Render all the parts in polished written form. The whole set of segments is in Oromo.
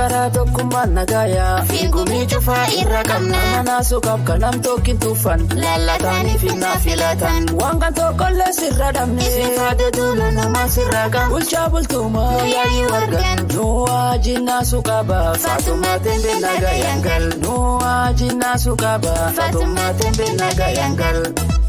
karaa tokkummaan nagayaa fiigumii cufaa irra qabna manaasu qab kanam tokkin tufan lallataanii finnaa filatan waan kan tokkollee sirra dhabne sifaade duula namaa sirra qab bulchaa bultumaa yaa'ii wargan nuwaa jinnaasu qaba Fatuma tembe nagayangal nuwaa jinnaasu qaba Fatuma tembe nagayangal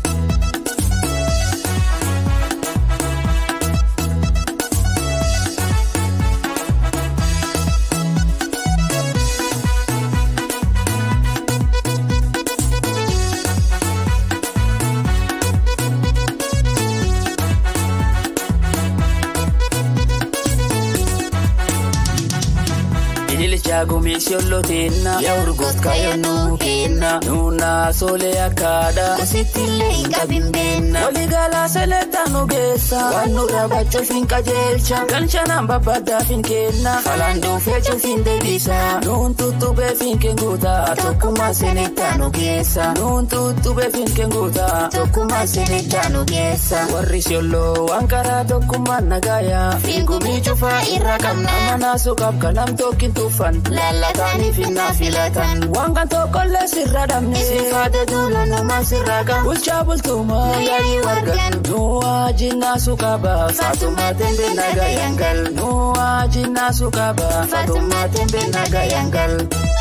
Gumisiolo tena ya urgot kaya nukina nuna sole akada kusitile inga bimbena waligala seleta nugesa wanura bacho finka jelcha kanchana mbabada finkena falando fecho fin devisa nun tutube finke nguta tokuma seneta nugesa nun tutube finke nguta tokuma seneta nugesa warisiolo wankara tokuma nagaya fingumi chufa irakamna manasu kapkanam tokin tufan lallataanii finnaa filatan waan kan tokkollee sirra dhabne sifaade duula namaa sirra qab bulchaa bultumaa yaa'ii wargan nuwaa jinnaasu qaba Fatuma tembe nagayangal nuwaa jinnaasu qaba Fatuma tembe nagayangal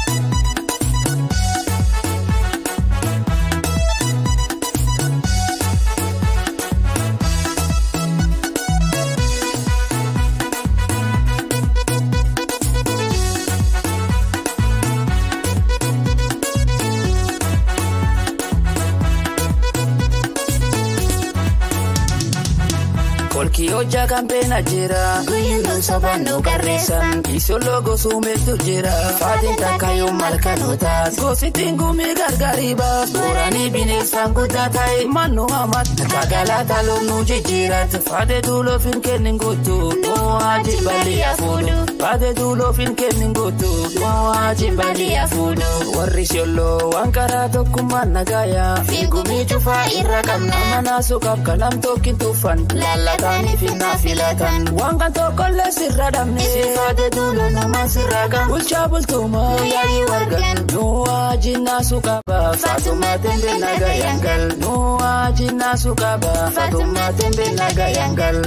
Kiyoja kampena jira Guyendo sabano karresan Isolo gosumetu jira Fadin takayo malkanotas Gositingu mi gargariba Borani binesan gudatai Manu amat Kagalata lo nuji jirat Fade dulo fin keningutu Moaji bali afudu Fade dulo fin keningutu Moaji bali afudu Warisiolo wankara tokkummaan nagaya Fingumi chufa irrakamna Manasu kapkanam tokin tufan lallataanii finnaa filatan waan kan tokkollee sirra dhabne sifaade duula namaa sirra qab bulchaa bultumaa yaa'ii wargan nuwaa jinnaasu qaba Fatuma tembe nagayangal nuwaa jinnaasu qaba Fatuma tembe nagayangal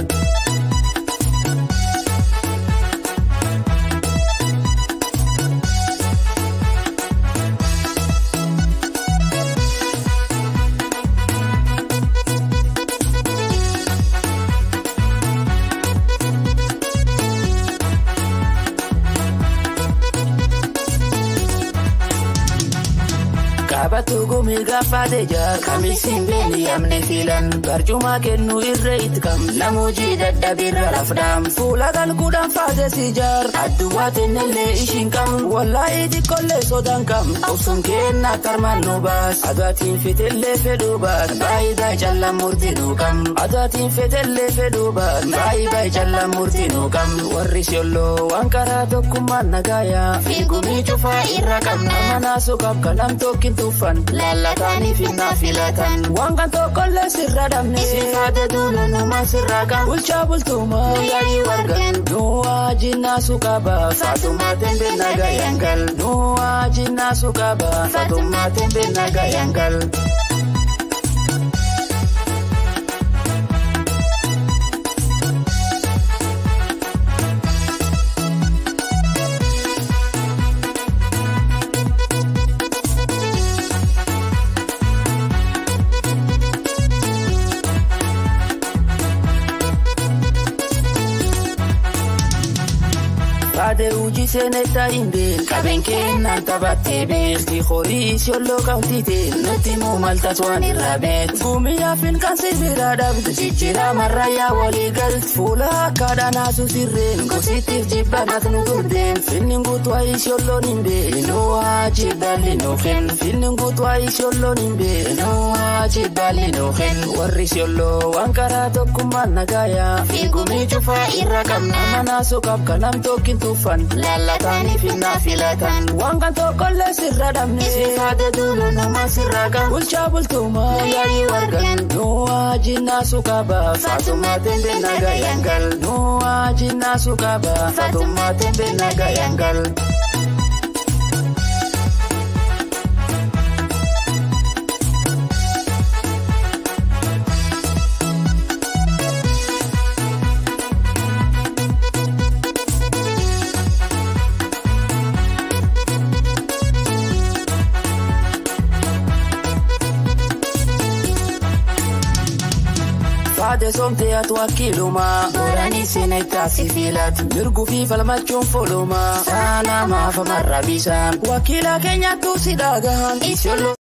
Abatu gumi gafade jar kamisin beni amne filan barcuma kennu irre itkam namuji dadda birra rafdam fula gal kudan fade sijar adduwate nelle ishinkam wallahi dikolle sodan kam usun kenna tarman nubas adatin fitelle fedubas bai bai jalla murtinu kam adatin fitelle fedubas bai bai jalla murtinu kam warisiolo wankara tokkummaan nagaya fingumi chufa irra kam manasu kapkanam tokin lallataanii finnaa filatan waan kan tokkollee sirra dhabne sifaade duula namaa sirra qab bulchaa bultumaa yaa'ii wargan nuwaa jinnaasu qaba Fatuma tembe nagayangal nuwaa jinnaasu qaba Fatuma tembe nagayangal Ade uji seneta imbel kabenken antabate bel di khori siolo kauntite nutimu malta swani rabet gumi afin kan sibira dab jijira maraya waligal fula kadana susirren gositif jibanat nudurden finingu twai siolo nimbe no ajibali no khen finingu twai siolo nimbe no ajibali no khen warri siolo wankara tokkummaan nagaya fingumi chufa irra kamna manasu kapkanam tokin tuf dhufan laallatanii finna filatan waan kan tokkollee sirra dhabne sifaate duunu nama sirra kan bulchaa bultumaa yaa'ii wargan nuwaa jinnaa sukaba Fatuma tembe naga yangal nuwaa jinnaa sukaba Fatuma tembe naga yangal Fade somte atu akiluma Borani seneta sifilat Nirgu fi falmachun foluma Salama famarra bisan Wakila Kenya tu sidagahan Isiolo